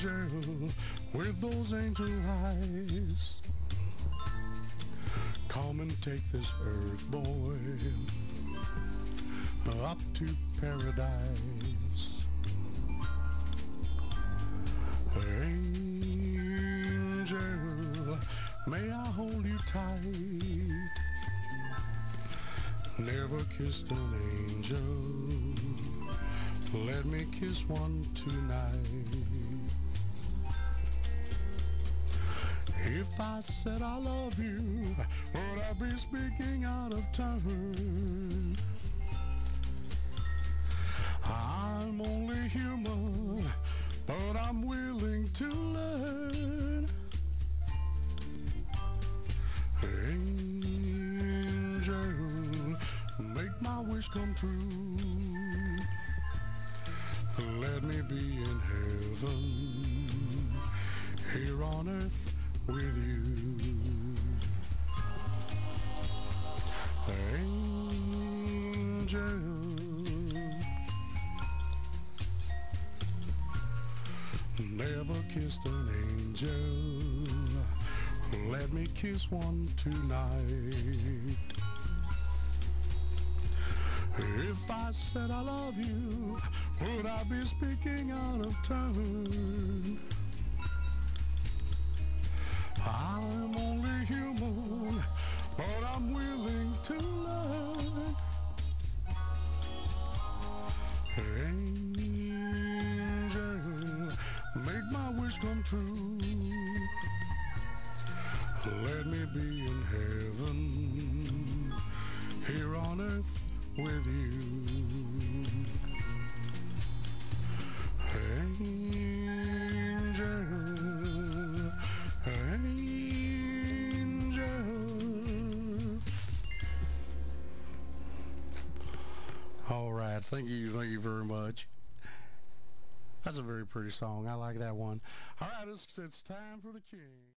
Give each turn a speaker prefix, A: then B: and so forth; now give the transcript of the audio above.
A: angel with those angel eyes, come and take this earth, boy, up to paradise. Angel, may I hold you tight? Never kissed an angel, let me kiss one tonight. If I said I love you, would I be speaking out of turn? I'm only human, but I'm willing to learn. Angel, make my wish come true. Let me be in heaven, here on earth with you. Angel, never kissed an angel, let me kiss one tonight. If I said I love you, would I be speaking out of turn? I'm only human, but I'm willing to learn. Angel, make my wish come true. Let me be in heaven, here on earth with you. Angel, angel. All right, thank you very much. That's a very pretty song. I like that one. All right, it's time for the king.